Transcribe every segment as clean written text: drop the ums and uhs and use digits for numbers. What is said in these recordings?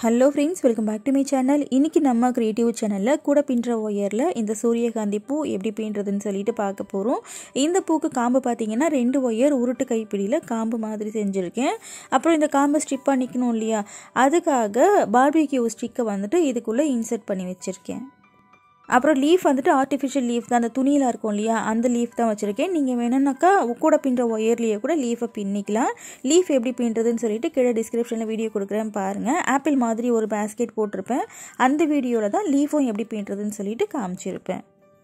Hello friends, welcome back to my channel. இன்றைக்கி நம்ம creative சேனலில் கூட பின்னுற ஒயரில் இந்த சூரியகாந்தி பூ எப்படி பின்னுறதுன்னு சொல்லிட்டு பார்க்க போகிறோம். இந்த பூக்கு காம்பு பார்த்திங்கன்னா 2 ஒயர் உருட்டு கைப்பிடியில் காம்பு மாதிரி செஞ்சுருக்கேன். அப்புறம் இந்த காம்பை ஸ்டிப் பண்ணிக்கணும் இல்லையா, அதுக்காக பார்பிக்யூ ஸ்டிக்கை வந்துட்டு இதுக்குள்ளே இன்சர்ட் பண்ணி வச்சுருக்கேன். அப்புறம் லீஃப் வந்துட்டு ஆர்டிஃபிஷியல் லீஃப் தான், அந்த துணியில் இருக்கும் இல்லையா, அந்த லீஃப் தான் வச்சுருக்கேன். நீங்கள் வேணும்னாக்கா கூட பின்னுற ஒயர்லேயே கூட லீஃபை பின்னிக்கலாம். லீஃப் எப்படி பின்னுறதுன்னு சொல்லிட்டு கீழே டிஸ்கிரிப்ஷனில் வீடியோ கொடுக்குறேன் பாருங்கள். ஆப்பிள் மாதிரி ஒரு பேஸ்கெட் போட்டிருப்பேன், அந்த வீடியோவில் தான் லீஃபும் எப்படி பின்னுறதுன்னு சொல்லிட்டு காமிச்சிருப்பேன்.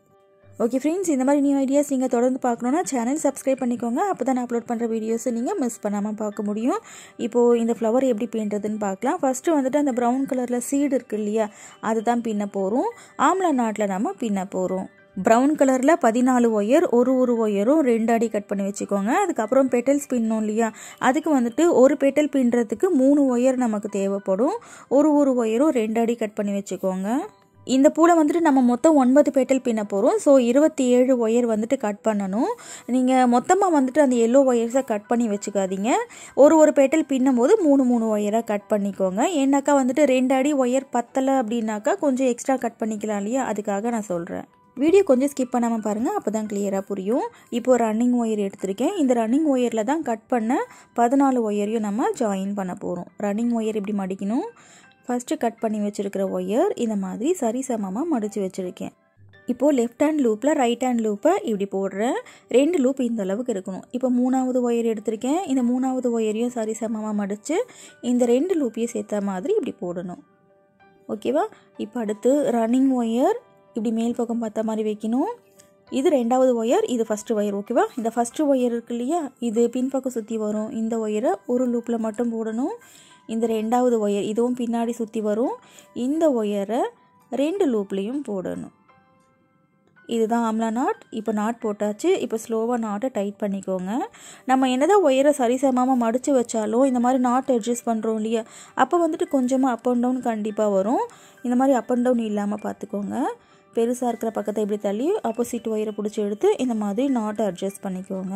ஓகே ஃப்ரெண்ட்ஸ், இந்த மாதிரி நியூ ஐடியாஸ் நீங்கள் தொடர்ந்து பார்க்கணுன்னா சேனல் சப்ஸ்கிரைப் பண்ணிக்கோங்க. அப்போ தான் நான் அப்லோட் பண்ணுற வீடியோஸை நீங்கள் மிஸ் பண்ணாமல் பார்க்க முடியும். இப்போது இந்த ஃப்ளவர் எப்படி பின்னுறதுன்னு பார்க்கலாம். ஃபஸ்ட்டு வந்துட்டு அந்த ப்ரௌன் கலரில் சீடு இருக்குது இல்லையா, அதுதான் பின்ன போகிறோம். ஆம்லா நாட்டில் நம்ம பின்ன போகிறோம். ப்ரௌன் கலரில் 14 ஒயர், ஒரு ஒயரும் 2 அடி கட் பண்ணி வச்சுக்கோங்க. அதுக்கப்புறம் பெட்டல்ஸ் பின்னோம் இல்லையா, அதுக்கு வந்துட்டு ஒரு பெட்டல் பின்னுறதுக்கு 3 ஒயர் நமக்கு தேவைப்படும். ஒரு ஒயரும் 2 அடி கட் பண்ணி வச்சுக்கோங்க. இந்த பூவில் வந்துட்டு நம்ம மொத்தம் 9 பெட்டல் பின்ன போகிறோம். ஸோ 27 ஒயர் வந்துட்டு கட் பண்ணணும். நீங்கள் மொத்தமாக வந்துட்டு அந்த எல்லோ ஒயர்ஸை கட் பண்ணி வச்சுக்காதீங்க. ஒரு பெட்டல் பின்னும் போது 3 ஒயராக கட் பண்ணிக்கோங்க. ஏன்னாக்கா வந்துட்டு 2 அடி ஒயர் பத்தலை அப்படின்னாக்கா கொஞ்சம் எக்ஸ்ட்ரா கட் பண்ணிக்கலாம் இல்லையா, அதுக்காக நான் சொல்கிறேன். வீடியோ கொஞ்சம் ஸ்கிப் பண்ணாமல் பாருங்கள், அப்போ தான் கிளியராக புரியும். இப்போது ரன்னிங் ஒயர் எடுத்திருக்கேன். இந்த ரன்னிங் ஒயரில் தான் கட் பண்ண 14 ஒயரையும் நம்ம ஜாயின் பண்ண போகிறோம். ரன்னிங் ஒயர் இப்படி மடிக்கணும். ஃபஸ்ட்டு கட் பண்ணி வச்சுருக்கிற ஒயர் இந்த மாதிரி சரிசமமாக மடித்து வச்சுருக்கேன். இப்போது லெஃப்ட் ஹேண்ட் லூப்பில் ரைட் ஹேண்ட் லூப்பை இப்படி போடுறேன். 2 லூப் இந்த அளவுக்கு இருக்கணும். இப்போ 3வது ஒயர் எடுத்திருக்கேன். இந்த 3வது ஒயரையும் சரிசமமாக மடித்து இந்த 2 லூப்பையும் சேர்த்த மாதிரி இப்படி போடணும். ஓகேவா? இப்போ அடுத்து ரன்னிங் ஒயர் இப்படி மேல் பக்கம் பார்த்த மாதிரி வைக்கணும். இது 2வது ஒயர், இது ஃபஸ்ட்டு ஒயர். ஓகேவா? இந்த ஃபஸ்ட்டு ஒயர் இருக்கு இல்லையா, இது பின்பக்கம் சுற்றி வரும். இந்த ஒயரை ஒரு லூப்பில் மட்டும் போடணும். இந்த 2வது ஒயர் இதுவும் பின்னாடி சுற்றி வரும். இந்த ஒயரை 2 லூப்லேயும் போடணும். இதுதான் ஆம்லா நாட். இப்போ நாட் போட்டாச்சு. இப்போ ஸ்லோவாக நாட்டை டைட் பண்ணிக்கோங்க. நம்ம என்னதான் ஒயரை சரிசமமாக மடித்து வச்சாலும் இந்த மாதிரி நாட் அட்ஜஸ்ட் பண்ணுறோம் இல்லையா, அப்போ வந்துட்டு கொஞ்சமாக அப் அண்ட் டவுன் கண்டிப்பாக வரும். இந்த மாதிரி அப் அண்ட் டவுன் இல்லாமல் பார்த்துக்கோங்க. பெருசாக இருக்கிற பக்கத்தை இப்படி தள்ளி ஆப்போசிட் ஒயரை பிடிச்சி எடுத்து இந்த மாதிரி நாட்டை அட்ஜஸ்ட் பண்ணிக்கோங்க.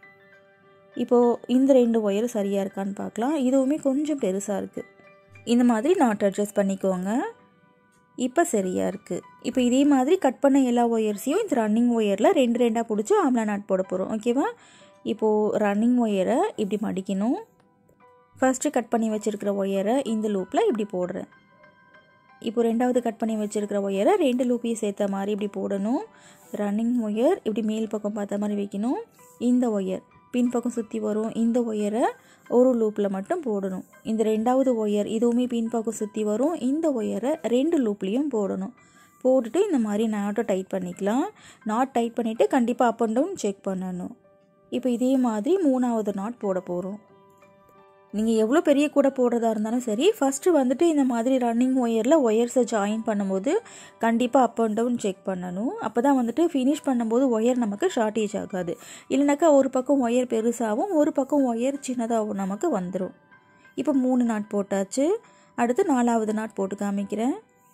இப்போது இந்த 2 ஒயர் சரியாக இருக்கான்னு பார்க்கலாம். இதுவுமே கொஞ்சம் பெருசாக இருக்குது. இந்த மாதிரி நாட் அட்ஜஸ்ட் பண்ணிக்கோங்க. இப்போ சரியாக இருக்குது. இப்போ இதே மாதிரி கட் பண்ண எல்லா ஒயர்ஸையும் இந்த ரன்னிங் ஒயரில் 2 பிடிச்சி ஆம்லா நாட் போட போகிறோம். ஓகேவா? இப்போது ரன்னிங் ஒயரை இப்படி மடிக்கணும். ஃபஸ்ட்டு கட் பண்ணி வச்சுருக்கிற ஒயரை இந்த லூப்பில் இப்படி போடுறேன். இப்போ 2வது கட் பண்ணி வச்சுருக்கிற ஒயரை 2 லூப்பையும் சேர்த்த மாதிரி இப்படி போடணும். ரன்னிங் ஒயர் இப்படி மேல் பக்கம் பார்த்த மாதிரி வைக்கணும். இந்த ஒயர் பின்பக்கம் சுற்றி வரும். இந்த ஒயரை ஒரு லூப்பில் மட்டும் போடணும். இந்த 2வது ஒயர் இதுவுமே பின்பக்கம் சுற்றி வரும். இந்த ஒயரை 2 லூப்லேயும் போடணும். போட்டுட்டு இந்த மாதிரி நாட்டை டைட் பண்ணிக்கலாம். நாட் டைட் பண்ணிவிட்டு கண்டிப்பாக அப் அண்ட் டவுன் செக் பண்ணணும். இப்போ இதே மாதிரி 3வது நாட் போட போகிறோம். நீங்கள் எவ்வளோ பெரிய கூடை போடுறதா இருந்தாலும் சரி, ஃபஸ்ட்டு வந்துட்டு இந்த மாதிரி ரன்னிங் ஒயரில் ஒயர்ஸை ஜாயின் பண்ணும்போது கண்டிப்பாக அப் அண்ட் டவுன் செக் பண்ணணும். அப்போ தான் வந்துட்டு ஃபினிஷ் பண்ணும்போது ஒயர் நமக்கு ஷார்ட்டேஜ் ஆகாது. இல்லைனாக்கா ஒரு பக்கம் ஒயர் பெருசாகவும் ஒரு பக்கம் ஒயர் சின்னதாகவும் நமக்கு வந்துடும். இப்போ 3 நாட் போட்டாச்சு. அடுத்து 4வது நாட் போட்டு காமிக்கிறேன்.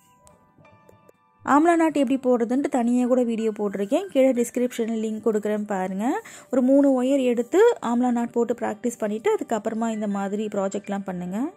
ஆம்லா நாட் எப்படி போடுறதுன்ட்டு தனியாக கூட வீடியோ போட்டிருக்கேன். கீழே டிஸ்கிரிப்ஷனில் லிங்க் கொடுக்குறேன் பாருங்கள். ஒரு 3 ஒயர் எடுத்து ஆம்லா நாட் போட்டு ப்ராக்டிஸ் பண்ணிவிட்டு அதுக்கப்புறமா இந்த மாதிரி ப்ராஜெக்ட்லாம் பண்ணுங்கள்.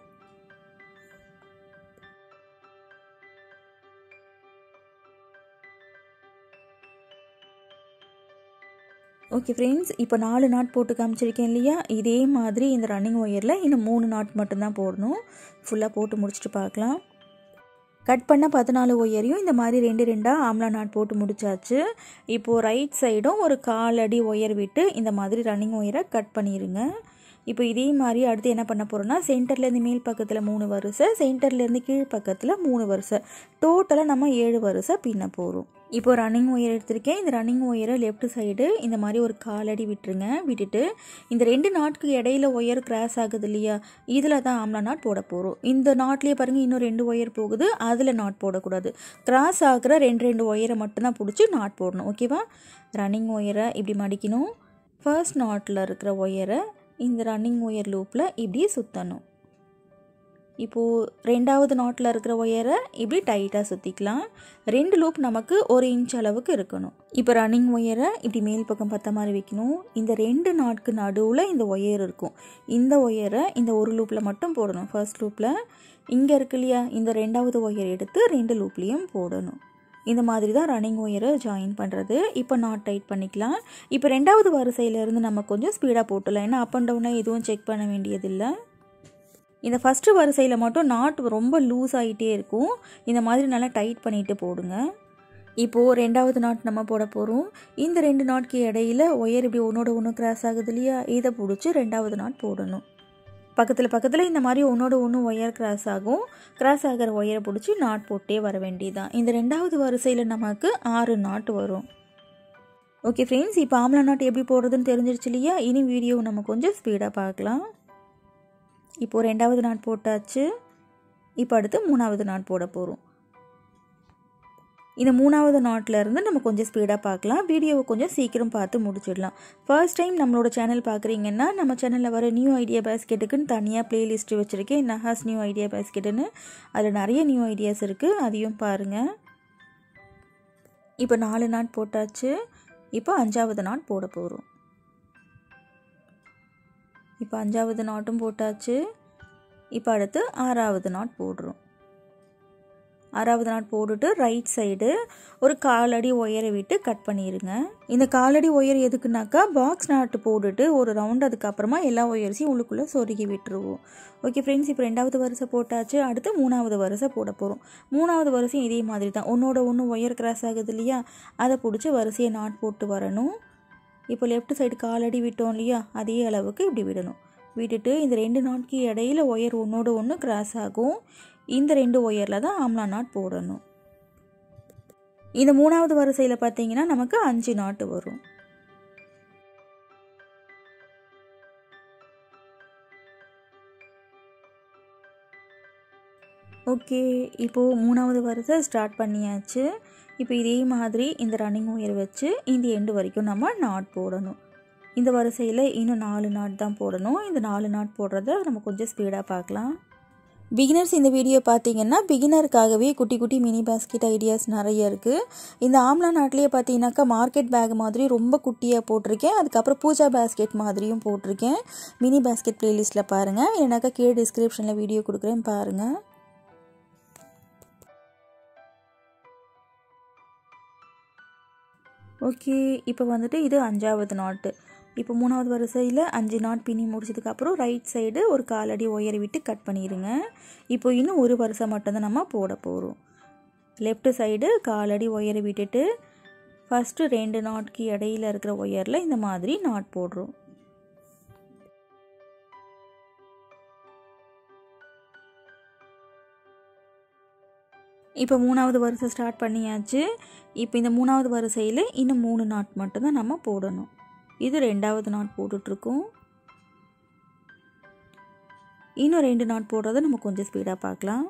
ஓகே ஃப்ரெண்ட்ஸ், இப்போ 4 நாட் போட்டு காமிச்சிருக்கேன் இல்லையா, இதே மாதிரி இந்த ரன்னிங் ஒயரில் இன்னும் 3 நாட் மட்டும்தான் போடணும். ஃபுல்லாக போட்டு முடிச்சுட்டு பார்க்கலாம். கட் பண்ண 14 ஒயரையும் இந்த மாதிரி 2 ஆம்லா நாட் போட்டு முடிச்சாச்சு. இப்போது ரைட் சைடும் ஒரு 1/4 அடி ஒயர் விட்டு இந்த மாதிரி ரன்னிங் ஒயரை கட் பண்ணிடுங்க. இப்போ இதே மாதிரி அடுத்து என்ன பண்ண போகிறோன்னா, சென்டர்லேருந்து மேல் பக்கத்தில் 3 வரிசை, சென்டர்லேருந்து கீழ் பக்கத்தில் 3 வரிசை, டோட்டலாக நம்ம 7 வரிசை பின்ன போகிறோம். இப்போ ரன்னிங் ஒயர் எடுத்திருக்கேன். இந்த ரன்னிங் ஒயரை லெஃப்ட் சைடு இந்த மாதிரி ஒரு 1/4 அடி விட்டுருங்க. விட்டுட்டு இந்த 2 நாட்க்கு இடையில ஒயர் கிராஸ் ஆகுது இல்லையா, இதில் தான் ஆம்லா நாட் போட போகிறோம். இந்த நாட்லேயே பாருங்கள், இன்னும் 2 ஒயர் போகுது, அதில் நாட் போடக்கூடாது. கிராஸ் ஆகிற 2 ஒயரை மட்டும்தான் பிடிச்சி நாட் போடணும். ஓகேவா? ரன்னிங் ஒயரை இப்படி மடிக்கணும். ஃபர்ஸ்ட் நாட்டில் இருக்கிற ஒயரை இந்த ரன்னிங் ஒயர் லூப்பில் இப்படி சுற்றணும். இப்போது 2வது நாட்டில் இருக்கிற ஒயரை இப்படி டைட்டாக சுற்றிக்கலாம். 2 லூப் நமக்கு 1 இன்ச் அளவுக்கு இருக்கணும். இப்போ ரன்னிங் ஒயரை இப்படி மேல் பக்கம் பார்த்த மாதிரி வைக்கணும். இந்த 2 நாட்க்கு நடுவில் இந்த ஒயர் இருக்கும். இந்த ஒயரை இந்த ஒரு லூப்பில் மட்டும் போடணும். ஃபர்ஸ்ட் லூப்பில் இங்கே இருக்கு இல்லையா, இந்த ரெண்டாவது ஒயர் எடுத்து 2 லூப்லேயும் போடணும். இந்த மாதிரி தான் ரன்னிங் ஒயரை ஜாயின் பண்ணுறது. இப்போ நாட் டைட் பண்ணிக்கலாம். இப்போ ரெண்டாவது வரிசையிலேருந்து நம்ம கொஞ்சம் ஸ்பீடாக போட்டுடலாம். ஏன்னா அப் அண்ட் டவுனாக எதுவும் செக் பண்ண வேண்டியதில்லை. இந்த ஃபஸ்ட்டு வரிசையில் மட்டும் நாட் ரொம்ப லூஸ் ஆகிட்டே இருக்கும். இந்த மாதிரி நல்லா டைட் பண்ணிவிட்டு போடுங்க. இப்போது ரெண்டாவது நாட் நம்ம போட போகிறோம். இந்த 2 நாட்க்கு இடையில ஒயர் இப்படி ஒன்றோட ஒன்று கிராஸ் ஆகுது இல்லையா, இதை பிடிச்சி ரெண்டாவது நாட் போடணும். பக்கத்தில் இந்த மாதிரி ஒன்றோட ஒன்று ஒயர் கிராஸ் ஆகும். கிராஸ் ஆகிற ஒயரை பிடிச்சி நாட் போட்டே வர வேண்டியதான். இந்த ரெண்டாவது வரிசையில் நமக்கு 6 நாட் வரும். ஓகே ஃப்ரெண்ட்ஸ், இப்போ ஆம்லா நாட் எப்படி போடுறதுன்னு தெரிஞ்சிருச்சு இல்லையா. இனி வீடியோ நம்ம கொஞ்சம் ஸ்பீடாக பார்க்கலாம். இப்போது ரெண்டாவது நாட் போட்டாச்சு. இப்போ அடுத்து 3வது நாட் போட போகிறோம். இந்த 3வது நாட்லேருந்து நம்ம கொஞ்சம் ஸ்பீடாக பார்க்கலாம். வீடியோவை கொஞ்சம் சீக்கிரம் பார்த்து முடிச்சிடலாம். ஃபர்ஸ்ட் டைம் நம்மளோட சேனல் பார்க்குறீங்கன்னா நம்ம சேனலில் வர நியூ ஐடியா பேஸ்கெட்டுக்குன்னு தனியாக பிளேலிஸ்ட் வச்சுருக்கேன், நஹாஸ் நியூ ஐடியா பேஸ்கெட்டுன்னு. அதில் நிறைய நியூ ஐடியாஸ் இருக்குது, அதையும் பாருங்கள். இப்போ 4 நாட் போட்டாச்சு. இப்போ 5வது நாட் போட போகிறோம். இப்போ 5வது நாட்டும் போட்டாச்சு. இப்போ அடுத்து 6வது நாட் போடுறோம். 6வது நாட் போட்டுட்டு ரைட் சைடு ஒரு 1/4 அடி ஒயரை விட்டு கட் பண்ணிடுங்க. இந்த 1/4 அடி ஒயர் எதுக்குனாக்கா பாக்ஸ் நாட்டு போட்டுட்டு ஒரு ரவுண்ட் அதுக்கப்புறமா எல்லா ஒயர்ஸையும் உள்ளுக்குள்ளே சொருகி விட்டுருவோம். ஓகே ஃப்ரெண்ட்ஸ், இப்போ 2வது வரிசை போட்டாச்சு. அடுத்து 3வது வரிசை போட போகிறோம். 3வது வரிசையும் இதே மாதிரி தான். ஒன்றோட ஒன்று ஒயர் கிராஸ் ஆகுது இல்லையா, அதை பிடிச்சி வரிசையை நாட் போட்டு வரணும். இப்போ லெஃப்ட் சைடு 1/4 அடி விட்டோம் இல்லையா, அதே அளவுக்கு இப்படி விடணும். விட்டுட்டு இந்த 2 நாட்க்கு இடையில ஒயர் ஒன்றோட ஒன்று கிராஸ் ஆகும். இந்த 2 ஒயரில் தான் ஆம்லா நாட் போடணும். இந்த 3வது வரிசையில் பார்த்தீங்கன்னா நமக்கு 5 நாட் வரும். ஓகே, இப்போது 3வது வரிசை ஸ்டார்ட் பண்ணியாச்சு. இப்போ இதே மாதிரி இந்த ரன்னிங் ஒயர் வச்சு இந்த எண்டு வரைக்கும் நம்ம நாட் போடணும். இந்த வரிசையில் இன்னும் 4 நாட் தான் போடணும். இந்த 4 நாட் போடுறத நம்ம கொஞ்சம் ஸ்பீடாக பார்க்கலாம். பிகினர்ஸ் இந்த வீடியோ பார்த்தீங்கன்னா பிகினருக்காகவே குட்டி குட்டி மினி பேஸ்கெட் ஐடியாஸ் நிறைய இருக்குது. இந்த ஆம்லா நாட்லேயே பார்த்தீங்கன்னாக்கா மார்க்கெட் பேக் மாதிரி ரொம்ப குட்டியாக போட்டிருக்கேன். அதுக்கப்புறம் பூஜா பேஸ்கெட் மாதிரியும் போட்டிருக்கேன். மினி பேஸ்கெட் ப்ளேலிஸ்ட்டில் பாருங்கள், இல்லைனாக்கா கீழே டிஸ்கிரிப்ஷனில் வீடியோ கொடுக்குறேன் பாருங்கள். ஓகே, இப்போ வந்துட்டு இது 5வது நாட்டு. இப்போ 3வது வரிசையில் 5 நாட் பின்னி முடிச்சதுக்கப்புறம் ரைட் சைடு ஒரு 1/4 அடி ஒயரை விட்டு கட் பண்ணிடுங்க. இப்போ இன்னும் ஒரு வரிசை மட்டும்தான் நம்ம போட போகிறோம். லெஃப்ட் சைடு 1/4 அடி ஒயரை விட்டுட்டு ஃபஸ்ட்டு 2 நாட்க்கு இடையில இருக்கிற ஒயரில் இந்த மாதிரி நாட் போடுறோம். இப்போ 3வது வரிசை ஸ்டார்ட் பண்ணியாச்சு. இப்போ இந்த 3வது வரிசையில் இன்னும் 3 நாட் மட்டும்தான் நம்ம போடணும். இது 2வது நாட் போட்டுட்ருக்கோம். இன்னும் 2 நாட் போடுறத நம்ம கொஞ்சம் ஸ்பீடாக பார்க்கலாம்.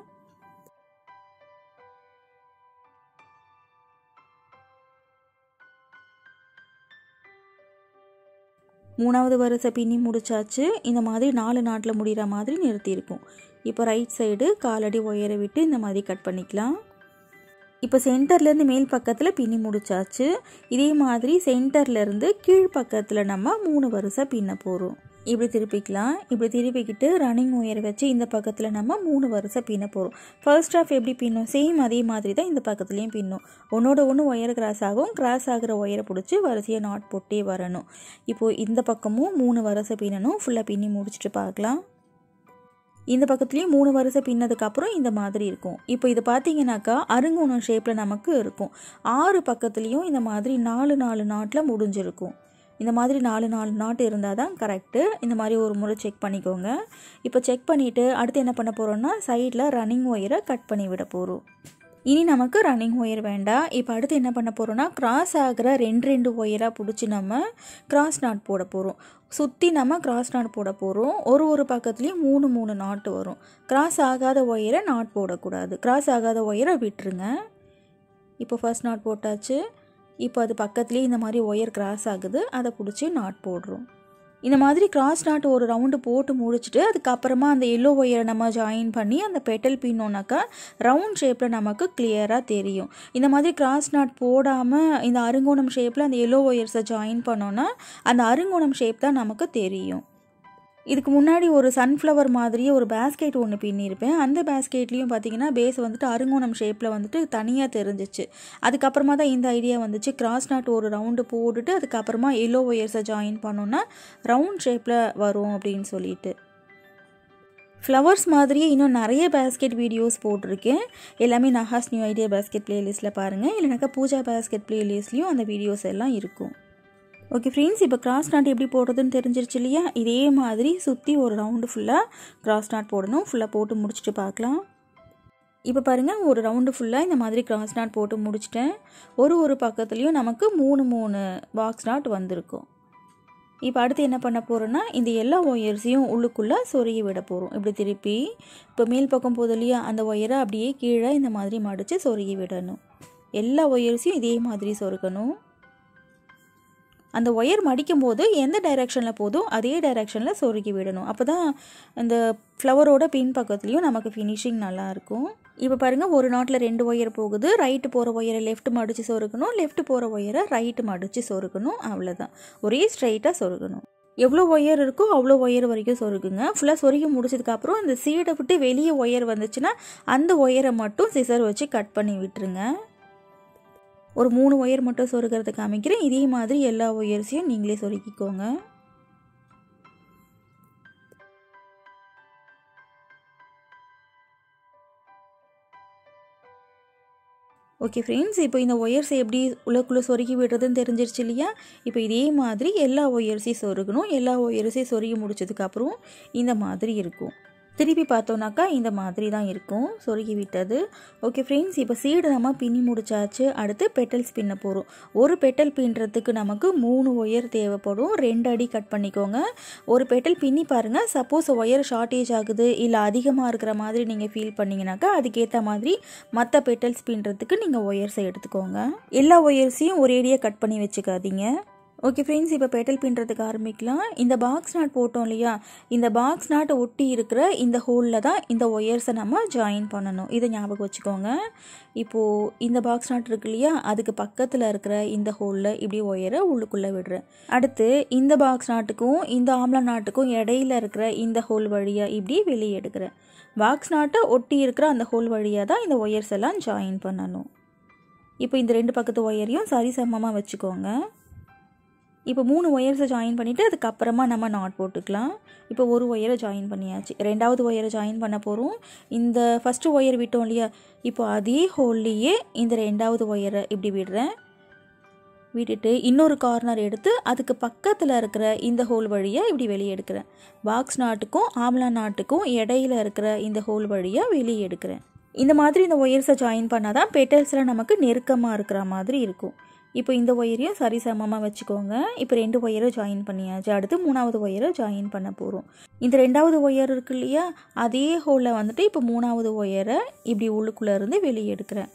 மூணாவது வரிசை பின்னி முடிச்சாச்சு. இந்த மாதிரி 4 நாட்டில் முடிகிற மாதிரி நிறுத்தியிருக்கும். இப்போ ரைட் சைடு 1/4 அடி ஒயரை விட்டு இந்த மாதிரி கட் பண்ணிக்கலாம். இப்போ சென்டர்லேருந்து மேல் பக்கத்தில் பின்னி முடிச்சாச்சு. இதே மாதிரி சென்டர்லேருந்து கீழ் பக்கத்தில் நம்ம 3 வரிசை பின்ன போகிறோம். இப்படி திருப்பிக்கலாம். இப்படி திருப்பிக்கிட்டு ரன்னிங் ஒயர் வச்சு இந்த பக்கத்தில் நம்ம 3 வரிசை பின்ன போகிறோம். ஃபர்ஸ்ட் ஆஃப் எப்படி பின்னும் சேம் அதே மாதிரி தான் இந்த பக்கத்துலேயும் பின்னும். ஒன்றோட ஒன்று ஒயர் கிராஸ் ஆகும். கிராஸ் ஆகிற ஒயரை பிடிச்சி வரிசையை நாட் போட்டே வரணும். இப்போது இந்த பக்கமும் 3 வரிசை பின்னணும். ஃபுல்லாக பின்னி முடிச்சுட்டு பார்க்கலாம். இந்த பக்கத்துலேயும் 3 வரிசை பின்னதுக்கப்புறம் இந்த மாதிரி இருக்கும். இப்போ இது பார்த்தீங்கன்னாக்கா அருங்கோணம் ஷேப்பில் நமக்கு இருக்கும். 6 பக்கத்துலேயும் இந்த மாதிரி 4 நாட்டில் முடிஞ்சிருக்கும். இந்த மாதிரி 4 நாட் இருந்தால் தான் கரெக்டு. இந்த மாதிரி ஒரு முறை செக் பண்ணிக்கோங்க. இப்போ செக் பண்ணிவிட்டு அடுத்து என்ன பண்ண போகிறோம்னா சைடில் ரன்னிங் ஒயரை கட் பண்ணி விட போகிறோம். இனி நமக்கு ரன்னிங் ஒயர் வேண்டாம். இப்போ அடுத்து என்ன பண்ண போகிறோம்னா கிராஸ் ஆகிற 2 ஒயராக பிடிச்சி நம்ம கிராஸ் நாட் போட போகிறோம். சுற்றி நம்ம கிராஸ் நாட் போட போகிறோம். ஒரு பக்கத்துலேயும் 3 நாட்டு வரும். கிராஸ் ஆகாத ஒயரை நாட் போடக்கூடாது. கிராஸ் ஆகாத ஒயரை விட்டுருங்க. இப்போ ஃபர்ஸ்ட் நாட் போட்டாச்சு. இப்போ அது பக்கத்துலேயே இந்த மாதிரி ஒயர் கிராஸ் ஆகுது. அதை பிடிச்சி நாட் போடுறோம். இந்த மாதிரி கிராஸ் நாட் ஒரு ரவுண்டு போட்டு முடிச்சுட்டு அதுக்கப்புறமா அந்த எல்லோ ஒயரை நம்ம ஜாயின் பண்ணி அந்த பெட்டல் பின்னோன்னாக்கா ரவுண்ட் ஷேப்பில் நமக்கு கிளியராக தெரியும். இந்த மாதிரி கிராஸ் நாட் போடாமல் இந்த அருங்கோணம் ஷேப்பில் அந்த எல்லோ ஒயர்ஸை ஜாயின் பண்ணோன்னா அந்த அருங்கோணம் ஷேப் தான் நமக்கு தெரியும். இதுக்கு முன்னாடி ஒரு சன்ஃப்ளவர் மாதிரியே ஒரு பேஸ்கெட் ஒன்று பின்னியிருப்பேன். அந்த பேஸ்கெட்லேயும் பார்த்தீங்கன்னா பேஸ் வந்துட்டு அருங்கோணம் ஷேப்பில் வந்துட்டு தனியாக தெரிஞ்சிச்சு. அதுக்கப்புறமா தான் இந்த ஐடியா வந்துச்சு. கிராஸ் நாட் ஒரு ரவுண்டு போட்டுட்டு அதுக்கப்புறமா எல்லோ ஒயர்ஸை ஜாயின் பண்ணோன்னா ரவுண்ட் ஷேப்பில் வரும் அப்படின்னு சொல்லிட்டு. ஃப்ளவர்ஸ் மாதிரியே இன்னும் நிறைய பேஸ்கெட் வீடியோஸ் போட்டிருக்கேன். எல்லாமே நஹாஸ் நியூ ஐடியா பேஸ்கெட் ப்ளேலிஸ்ட்டில் பாருங்கள். இல்லைனாக்கா பூஜா பேஸ்கெட் ப்ளேலிஸ்ட்லேயும் அந்த வீடியோஸ் எல்லாம் இருக்கும். ஓகே ஃப்ரெண்ட்ஸ், இப்போ கிராஸ் நாட் எப்படி போடுறதுன்னு தெரிஞ்சிருச்சு இல்லையா? இதே மாதிரி சுற்றி ஒரு ரவுண்டு ஃபுல்லாக கிராஸ் நாட் போடணும். ஃபுல்லாக போட்டு முடிச்சுட்டு பார்க்கலாம். இப்போ பாருங்கள், ஒரு ரவுண்டு ஃபுல்லாக இந்த மாதிரி கிராஸ் நாட் போட்டு முடிச்சிட்டேன். ஒரு பக்கத்துலேயும் நமக்கு 3 பாக்ஸ் நாட் வந்திருக்கும். இப்போ அடுத்து என்ன பண்ண போகிறோன்னா, இந்த எல்லா ஒயர்ஸையும் உள்ளுக்குள்ளே சொருகி விட போகிறோம். இப்படி திருப்பி இப்போ மேல் பக்கம் போதும் இல்லையா, அந்த ஒயரை அப்படியே கீழே இந்த மாதிரி மடித்து சொருகி விடணும். எல்லா ஒயர்ஸையும் இதே மாதிரி சொருகணும். அந்த ஒயர் மடிக்கும் போது எந்த டைரெக்ஷனில் போதும் அதே டைரெக்ஷனில் சொருகி விடணும். அப்போ தான் இந்த ஃப்ளவரோட பின் பக்கத்துலேயும் நமக்கு ஃபினிஷிங் நல்லாயிருக்கும். இப்போ பாருங்கள், ஒரு நாட்டில் 2 ஒயர் போகுது. ரைட்டு போகிற ஒயரை லெஃப்ட் மடித்து சொருகணும், லெஃப்ட் போகிற ஒயரை ரைட்டு மடித்து சொருகணும். அவ்வளோதான், ஒரே ஸ்ட்ரைட்டாக சொருகணும். எவ்வளோ ஒயர் இருக்கோ அவ்வளோ ஒயர் வரைக்கும் சொருகுங்க. ஃபுல்லாக சொருகி முடிச்சதுக்கப்புறம் அந்த சீடை விட்டு வெளியே ஒயர் வந்துச்சுன்னா அந்த ஒயரை மட்டும் சிசர் வச்சு கட் பண்ணி விட்டுருங்க. ஒரு 3 ஒயர் மட்டும் சொருகிறத காமிக்கிறேன். இதே மாதிரி எல்லா ஒயர்ஸையும் நீங்களே சொருக்கிக்கோங்க. ஓகே ஃப்ரெண்ட்ஸ், இப்போ இந்த ஒயர்ஸை எப்படி உள்ளக்குள்ளே சொருகி விடுறதுன்னு தெரிஞ்சிருச்சு இல்லையா? இப்போ இதே மாதிரி எல்லா ஒயர்ஸையும் சொருகணும். எல்லா ஒயர்ஸையும் சொருகி முடிச்சதுக்கப்புறம் இந்த மாதிரி இருக்கும். திருப்பி பார்த்தோன்னாக்கா இந்த மாதிரி தான் இருக்கும் சொருகி விட்டது. ஓகே ஃப்ரெண்ட்ஸ், இப்போ சீடு நம்ம பின்னி முடிச்சாச்சு. அடுத்து பெட்டல்ஸ் பின்ன போகிறோம். ஒரு பெட்டல் பின்னுறதுக்கு நமக்கு 3 ஒயர் தேவைப்படும். 2 அடி கட் பண்ணிக்கோங்க. ஒரு பெட்டல் பின்னி பாருங்கள். சப்போஸ் ஒயர் ஷார்ட்டேஜ் ஆகுது இல்லை அதிகமாக இருக்கிற மாதிரி நீங்கள் ஃபீல் பண்ணிங்கனாக்கா அதுக்கேற்ற மாதிரி மற்ற பெட்டல்ஸ் பின்னுறதுக்கு நீங்கள் ஒயர்ஸை எடுத்துக்கோங்க. எல்லா ஒயர்ஸையும் ஒரேடியாக கட் பண்ணி வச்சுக்காதீங்க. ஓகே ஃப்ரெண்ட்ஸ், இப்போ பெட்டல் பின்னுறதுக்கு ஆரம்பிக்கலாம். இந்த பாக்ஸ் நாட் போட்டோம் இல்லையா, இந்த பாக்ஸ் நாட்டை ஒட்டி இருக்கிற இந்த ஹோலில் தான் இந்த ஒயர்ஸை நம்ம ஜாயின் பண்ணணும். இதை ஞாபகம் வச்சுக்கோங்க. இப்போது இந்த பாக்ஸ் நாட் இருக்கு இல்லையா, அதுக்கு பக்கத்தில் இருக்கிற இந்த ஹோலில் இப்படி ஒயரை உள்ளுக்குள்ளே விடுறேன். அடுத்து இந்த பாக்ஸ் நாட்டுக்கும் இந்த ஆம்லா நாட்டுக்கும் இடையில இருக்கிற இந்த ஹோல் வழியாக இப்படி வெளியே எடுக்கிறேன். பாக்ஸ் நாட்டை ஒட்டி இருக்கிற அந்த ஹோல் வழியாக தான் இந்த ஒயர்ஸ் எல்லாம் ஜாயின் பண்ணணும். இப்போ இந்த 2 பக்கத்து ஒயரையும் சரிசமமாக வச்சுக்கோங்க. இப்போ 3 ஒயர்ஸை ஜாயின் பண்ணிவிட்டு அதுக்கப்புறமா நம்ம நாட் போட்டுக்கலாம். இப்போ ஒரு ஒயரை ஜாயின் பண்ணியாச்சு. 2வது ஒயரை ஜாயின் பண்ண போகிறோம். இந்த ஃபஸ்ட்டு ஒயர் விட்டோம் இல்லையா, இப்போ அதே ஹோல்லையே இந்த 2வது ஒயரை இப்படி விடுறேன். விட்டுட்டு இன்னொரு கார்னர் எடுத்து அதுக்கு பக்கத்தில் இருக்கிற இந்த ஹோல் வழியாக இப்படி வெளியே எடுக்கிறேன். பாக்ஸ் நாட்டுக்கும் ஆம்லா நாட்டுக்கும் இடையில இருக்கிற இந்த ஹோல் வழியாக வெளியே எடுக்கிறேன். இந்த மாதிரி இந்த ஒயர்ஸை ஜாயின் பண்ணால் தான் பெட்டல்ஸில் நமக்கு நெருக்கமாக இருக்கிற மாதிரி இருக்கும். இப்போ இந்த ஒயரையும் சரிசமமாக வச்சுக்கோங்க. இப்போ 2 ஒயரை ஜாயின் பண்ணியாச்சு. அடுத்து 3வது ஒயரை ஜாயின் பண்ண போகிறோம். இந்த 2வது ஒயர் இருக்கு இல்லையா, அதே ஹோலில் வந்துட்டு இப்போ 3வது ஒயரை இப்படி உள்ளுக்குள்ளே இருந்து வெளியே எடுக்கிறேன்.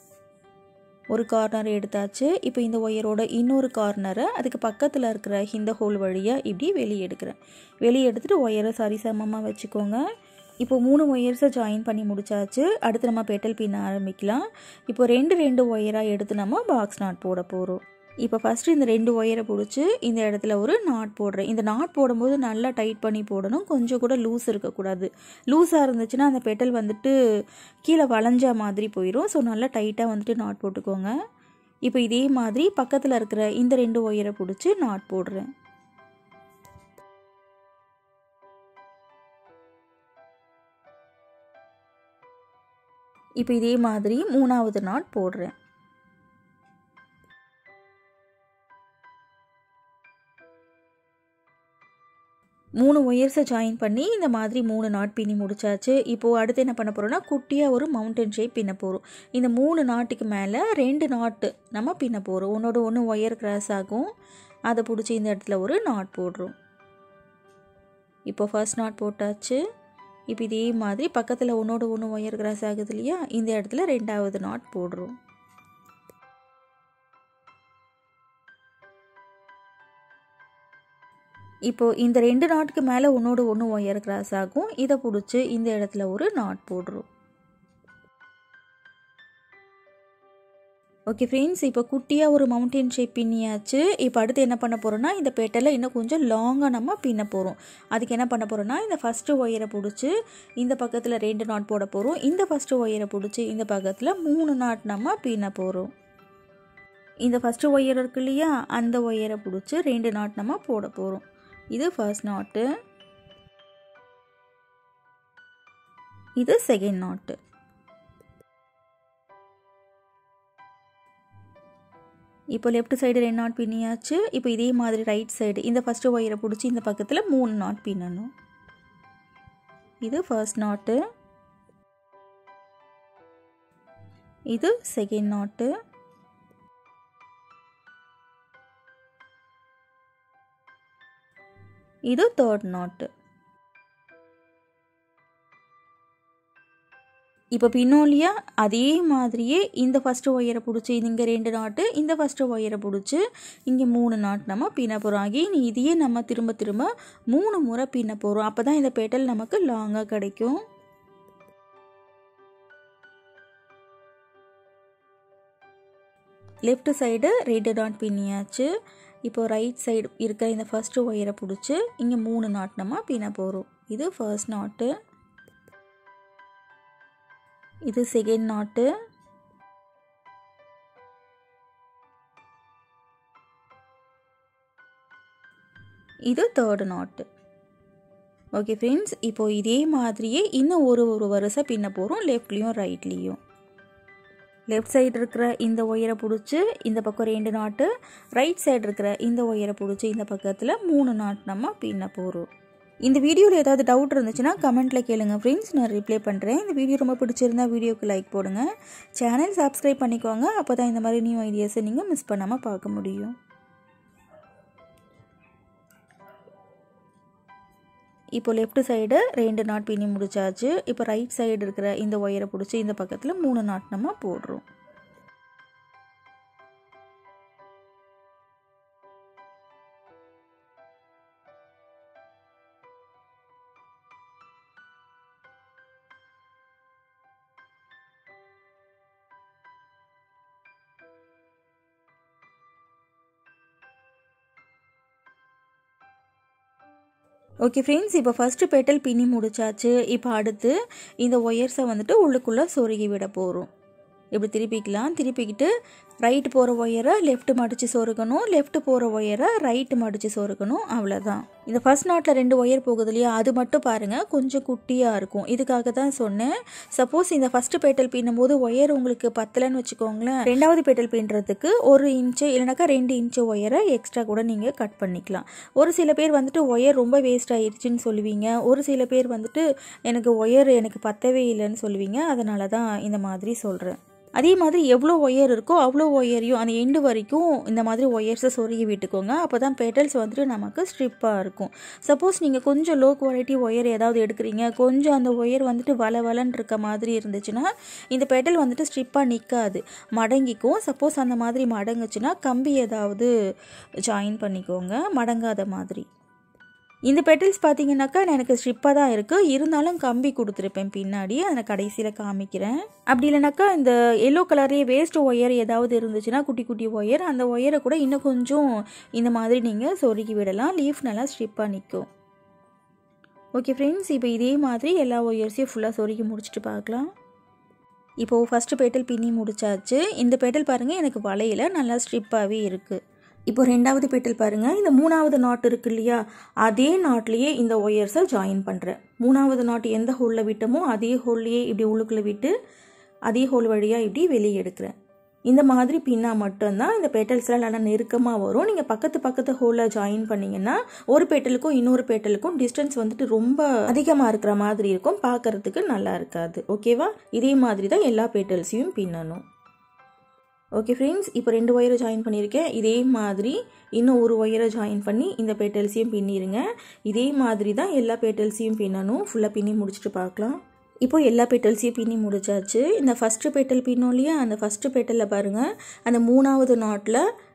ஒரு கார்னர் எடுத்தாச்சு. இப்போ இந்த ஒயரோட இன்னொரு கார்னரை அதுக்கு பக்கத்தில் இருக்கிற இந்த ஹோல் வழியாக இப்படி வெளியே எடுக்கிறேன். வெளியே எடுத்துகிட்டு ஒயரை சரிசமமாக வச்சுக்கோங்க. இப்போ 3 ஒயர்ஸை ஜாயின் பண்ணி முடிச்சாச்சு. அடுத்து நம்ம பெட்டல் பின்ன ஆரம்பிக்கலாம். இப்போ 2 ஒயராக எடுத்து நம்ம பாக்ஸ் நாட் போட போகிறோம். இப்போ ஃபஸ்ட்டு இந்த 2 ஒயரை பிடிச்சி இந்த இடத்துல ஒரு நாட் போடுறேன். இந்த நாட் போடும்போது நல்லா டைட் பண்ணி போடணும். கொஞ்சம் கூட லூஸ் இருக்கக்கூடாது. லூஸாக இருந்துச்சுன்னா அந்த பெட்டல் வந்துட்டு கீழே வளைஞ்ச மாதிரி போயிடும். ஸோ நல்லா டைட்டாக வந்துட்டு நாட் போட்டுக்கோங்க. இப்போ இதே மாதிரி பக்கத்தில் இருக்கிற இந்த 2 ஒயரை பிடிச்சி நாட் போடுறேன். இப்போ இதே மாதிரி 3வது நாட் போடுறேன். மூணு ஒயர்ஸை ஜாயின் பண்ணி இந்த மாதிரி 3 நாட் பின்னி முடிச்சாச்சு. இப்போது அடுத்து என்ன பண்ண போகிறோம்னா குட்டியாக ஒரு மவுண்டன் ஷேப் பின்ன போகிறோம். இந்த 3 நாட்டுக்கு மேலே 2 நாட்டு நம்ம பின்ன போகிறோம். ஒன்றோட ஒன்று ஒயர் கிராஸ் ஆகும். அதை பிடிச்சி இந்த இடத்துல ஒரு நாட் போடுறோம். இப்போ ஃபர்ஸ்ட் நாட் போட்டாச்சு. இப்போ இதே மாதிரி பக்கத்தில் ஒன்றோட ஒன்று ஒயர் கிராஸ் ஆகுது இல்லையா, இந்த இடத்துல 2வது நாட் போடுறோம். இப்போது இந்த 2 நாட்டுக்கு மேலே ஒன்றோட ஒன்று ஒயர் கிராஸ் ஆகும். இதை பிடிச்சி இந்த இடத்துல ஒரு நாட் போடுறோம். ஓகே ஃப்ரெண்ட்ஸ், இப்போ குட்டியாக ஒரு மவுண்டன் ஷேப் பின்னியாச்சு. இப்போ அடுத்து என்ன பண்ண போகிறோன்னா, இந்த பேட்டலில் இன்னும் கொஞ்சம் லாங்காக நம்ம பின்ன போகிறோம். அதுக்கு என்ன பண்ண போகிறோன்னா, இந்த ஃபஸ்ட்டு ஒயரை பிடிச்சி இந்த பக்கத்தில் 2 நாட் போட போகிறோம். இந்த ஃபஸ்ட்டு ஒயரை பிடிச்சி இந்த பக்கத்தில் 3 நாட் நம்ம பின்ன போகிறோம். இந்த ஃபஸ்ட்டு ஒயர் இருக்கு இல்லையா, அந்த ஒயரை பிடிச்சி 2 நாட் நம்ம போட போகிறோம். இது ஃபர்ஸ்ட் நாட்டு, இது செகண்ட் நாட்டு. இப்போ லெஃப்ட் சைடு 2 நாட் பின்னியாச்சு. இப்போ இதே மாதிரி ரைட் சைடு இந்த ஃபஸ்ட்டு ஒயரை பிடிச்சி இந்த பக்கத்தில் 3 நாட் பின்னணும். இது ஃபர்ஸ்ட் நாட்டு, இது செகண்ட் நாட்டு, இது தேர்ட் நாட்டு. இப்போ பின்னோலியா அதே மாதிரியே இந்த ஃபஸ்ட்டு ஒயரை பிடிச்சி இங்கே 2 நாட்டு, இந்த ஃபஸ்ட்டு ஒயரை பிடிச்சி இங்கே 3 நாட் நம்ம பின்ன போகிறோம். அகைன் இதையே நம்ம திரும்ப திரும்ப 3 முறை பின்ன போகிறோம். அப்போ தான் இந்த பேட்டல் நமக்கு லாங்காக கிடைக்கும். லெஃப்ட் சைடு 2 நாட் பின்னியாச்சு. இப்போ ரைட் சைடு இருக்கிற இந்த ஃபஸ்ட்டு ஒயரை பிடிச்சி இங்கே 3 நாட் நம்ம பின்ன போகிறோம். இது ஃபர்ஸ்ட் நாட்டு, இது செகண்ட் நாட்டு, இது தேர்ட் நாட்டு. ஓகே ஃப்ரெண்ட்ஸ், இப்போ இதே மாதிரியே இன்னும் ஒரு வரிசை பின்ன போகிறோம், லெஃப்ட்லேயும் ரைட்லேயும். லெஃப்ட் சைடு இருக்கிற இந்த ஒயரை பிடிச்சி இந்த பக்கம் 2 நாட்டு, ரைட் சைடு இருக்கிற இந்த ஒயரை பிடிச்சி இந்த பக்கத்தில் 3 நாட் நம்ம பின்ன போகிறோம். இந்த வீடியோவில் ஏதாவது டவுட் இருந்துச்சுன்னா கமெண்ட்டில் கேளுங்க ஃப்ரெண்ட்ஸ், நான் ரிப்ளை பண்ணுறேன். இந்த வீடியோ ரொம்ப பிடிச்சிருந்தா வீடியோக்கு லைக் போடுங்க, சேனல் சப்ஸ்கிரைப் பண்ணிக்கோங்க. அப்போ தான் இந்த மாதிரி நியூ ஐடியாஸை நீங்கள் மிஸ் பண்ணாமல் பார்க்க முடியும். இப்போ லெஃப்ட் சைடு 2 நாட் பின்னி முடிச்சாச்சு. இப்போ ரைட் சைடு இருக்கிற இந்த ஒயரை பிடிச்சி இந்த பக்கத்தில் 3 நாட் நம்ம போடுறோம். ஓகே ஃப்ரெண்ட்ஸ், இப்போ ஃபஸ்ட்டு பேட்டல் பின்னி முடிச்சாச்சு. இப்போ அடுத்து இந்த ஒயர்ஸை வந்துட்டு உள்ளுக்குள்ளே சொருகி விட போகிறோம். இப்படி திருப்பிக்கலாம். திருப்பிக்கிட்டு ரைட்டு போகிற ஒயரை லெஃப்ட் மடித்து சொருகணும், லெஃப்ட் போகிற ஒயரை ரைட்டு மடித்து சொருகணும். அவ்வளோதான். இந்த ஃபர்ஸ்ட் நாட்டில் 2 ஒயர் போகுது இல்லையா, அது மட்டும் பாருங்கள் கொஞ்சம் குட்டியாக இருக்கும். இதுக்காக தான் சொன்னேன். சப்போஸ் இந்த ஃபஸ்ட்டு பேட்டல் பின்னும்போது ஒயர் உங்களுக்கு பத்தலைன்னு வச்சுக்கோங்களேன், 2வது பேட்டல் பின்னுறதுக்கு 1 இன்ச்சு இல்லைனாக்கா 2 இன்ச்சு ஒயரை எக்ஸ்ட்ரா கூட நீங்கள் கட் பண்ணிக்கலாம். ஒரு சில பேர் வந்துட்டு ஒயர் ரொம்ப வேஸ்ட் ஆயிடுச்சுன்னு சொல்லுவீங்க, ஒரு சில பேர் வந்துட்டு எனக்கு பத்தவே இல்லைன்னு சொல்லுவீங்க. அதனால தான் இந்த மாதிரி சொல்கிறேன். அதே மாதிரி எவ்வளோ ஒயர் இருக்கோ அவ்வளோ ஒயரையும் அந்த எண்டு வரைக்கும் இந்த மாதிரி ஒயர்ஸை சொருகி விட்டுக்கோங்க. அப்போ தான் பெட்டல்ஸ் வந்துட்டு நமக்கு ஸ்ட்ரிப்பாக இருக்கும். சப்போஸ் நீங்கள் கொஞ்சம் லோ குவாலிட்டி ஒயர் ஏதாவது எடுக்கிறீங்க, கொஞ்சம் அந்த ஒயர் வந்துட்டு வளன்னு இருக்க மாதிரி இருந்துச்சுன்னா இந்த பெட்டல் வந்துட்டு ஸ்ட்ரிப்பாக நிற்காது, மடங்கிக்கும். சப்போஸ் அந்த மாதிரி மடங்குச்சுன்னா கம்பி ஏதாவது ஜாயின் பண்ணிக்கோங்க, மடங்காத மாதிரி. இந்த பெட்டல்ஸ் பார்த்தீங்கன்னாக்கா எனக்கு ஸ்ட்ரிப்பாக தான் இருக்குது, இருந்தாலும் கம்பி கொடுத்துருப்பேன் பின்னாடி, அதை நான் கடைசியில் காமிக்கிறேன். அப்படி இல்லைனாக்கா இந்த எல்லோ கலரே வேஸ்ட் ஒயர் ஏதாவது இருந்துச்சுன்னா குட்டி குட்டி ஒயர், அந்த ஒயரை கூட இன்னும் கொஞ்சம் இந்த மாதிரி நீங்கள் சொருகி விடலாம், லீஃப் நல்லா ஸ்ட்ரிப்பாக நிற்கும். ஓகே ஃப்ரெண்ட்ஸ், இப்போ இதே மாதிரி எல்லா ஒயர்ஸையும் ஃபுல்லாக சொருகி முடிச்சுட்டு பார்க்கலாம். இப்போது ஃபஸ்ட்டு பெட்டல் பின்னி முடிச்சாச்சு. இந்த பெட்டல் பாருங்கள் எனக்கு வளையல, நல்லா ஸ்ட்ரிப்பாகவே இருக்குது. இப்போ 2வது பெட்டல் பாருங்கள், இந்த 3வது நாட் இருக்கு இல்லையா, அதே நாட்லேயே இந்த ஒயர்ஸை ஜாயின் பண்ணுறேன். 3வது நாட் எந்த ஹோலில் விட்டமோ அதே ஹோல்லையே இப்படி உள்ளுக்குள்ளே விட்டு அதே ஹோல் வழியாக இப்படி வெளியே எடுக்கிறேன். இந்த மாதிரி பின்னா மட்டும்தான் இந்த பெட்டல்ஸ்லாம் நல்லா நெருக்கமாக வரும். நீங்கள் பக்கத்து ஹோலில் ஜாயின் பண்ணிங்கன்னா ஒரு பெட்டலுக்கும் இன்னொரு பெட்டலுக்கும் டிஸ்டன்ஸ் வந்துட்டு ரொம்ப அதிகமாக இருக்கிற மாதிரி இருக்கும், பார்க்குறதுக்கு நல்லா இருக்காது. ஓகேவா? இதே மாதிரி தான் எல்லா பெட்டல்ஸையும் பின்னணும். ஓகே ஃப்ரெண்ட்ஸ், இப்போ 2 ஒயரை ஜாயின் பண்ணியிருக்கேன். இதே மாதிரி இன்னும் ஒரு ஒயரை ஜாயின் பண்ணி இந்த பெட்டல்ஸையும் பின்னிடுங்க. இதே மாதிரி தான் எல்லா பெட்டல்ஸையும் பின்னணும். ஃபுல்லாக பின்னி முடிச்சுட்டு பார்க்கலாம். இப்போ எல்லா பெட்டல்ஸையும் பின்னி முடிச்சாச்சு. இந்த ஃபஸ்ட்டு பெட்டல் பின்னோம் இல்லையா, அந்த ஃபஸ்ட்டு பெட்டலில் பாருங்கள், அந்த 3வது நாட்டில்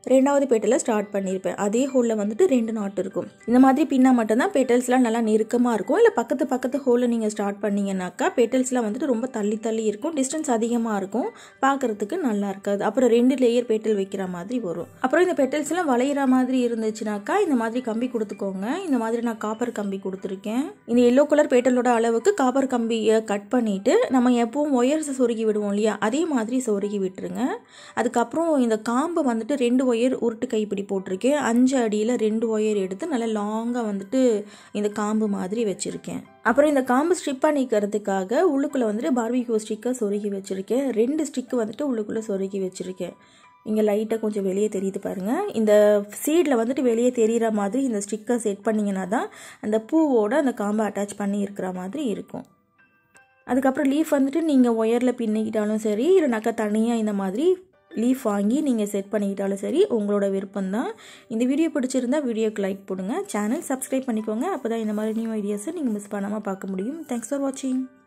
ரெண்டாவது பெட்டலை ஸ்டார்ட் பண்ணியிருப்பேன். அதே ஹோலில் வந்துட்டு 2 நாட் இருக்கும். இந்த மாதிரி பின்னா மட்டும்தான் பெட்டல்ஸ்லாம் நல்லா நெருக்கமாக இருக்கும். இல்லை பக்கத்து ஹோலில் நீங்கள் ஸ்டார்ட் பண்ணிங்கன்னாக்கா பெட்டல்ஸ்லாம் வந்துட்டு ரொம்ப தள்ளி இருக்கும். டிஸ்டன்ஸ் அதிகமாக இருக்கும், பார்க்குறதுக்கு நல்லா இருக்காது. அப்புறம் 2 லேயர் பெட்டல் வைக்கிற மாதிரி வரும். அப்புறம் இந்த பெட்டல்ஸ்லாம் வளையிற மாதிரி இருந்துச்சுனாக்கா இந்த மாதிரி கம்பி கொடுத்துக்கோங்க. இந்த மாதிரி நான் காப்பர் கம்பி கொடுத்துருக்கேன். இந்த எல்லோ கலர் பெட்டலோட அளவுக்கு காப்பர் கம்பியை கட் பண்ணிவிட்டு நம்ம எப்பவும் ஒயர்ஸை சொருகி விடுவோம் இல்லையா, அதே மாதிரி சொருகி விட்டுருங்க. அதுக்கப்புறம் இந்த காம்பை வந்துட்டு 2 ஒயர் உருட்டு கைப்பிடி போட்டிருக்கேன். 5 அடியில் 2 ஒயர் எடுத்து நல்லா லாங்காக வந்துட்டு இந்த காம்பு மாதிரி வச்சுருக்கேன். அப்புறம் இந்த காம்பு ஸ்ட்ரிப் பண்ணிக்கிறதுக்காக உள்ளுக்குள்ளே வந்துட்டு பார்பிக்யூ ஸ்டிக்கை சொருகி வச்சுருக்கேன். 2 ஸ்டிக்கு வந்துட்டு உள்ளுக்குள்ளே சொருகி வச்சுருக்கேன். இங்கே லைட்டாக கொஞ்சம் வெளியே தெரியுது பாருங்கள். இந்த சீடில் வந்துட்டு வெளியே தெரிகிற மாதிரி இந்த ஸ்டிக்கை செட் பண்ணிங்கன்னா தான் அந்த பூவோட அந்த காம்பை அட்டாச் பண்ணி இருக்கிற மாதிரி இருக்கும். அதுக்கப்புறம் லீஃப் வந்துட்டு நீங்கள் ஒயரில் பின்னிக்கிட்டாலும் சரி, இல்லைனாக்கா தனியாக இந்த மாதிரி லீஃப் வாங்கி நீங்கள் செட் பண்ணிக்கிட்டாலும் சரி, உங்களோட விருப்பம்தான். இந்த வீடியோ பிடிச்சிருந்தா வீடியோக்கு லைக் போடுங்க, சேனல் சப்ஸ்கிரைப் பண்ணிக்கோங்க. அப்போ தான் இந்த மாதிரி நியூ ஐடியாஸை நீங்கள் மிஸ் பண்ணாமல் பார்க்க முடியும். தேங்க்ஸ் ஃபார் வாட்சிங்.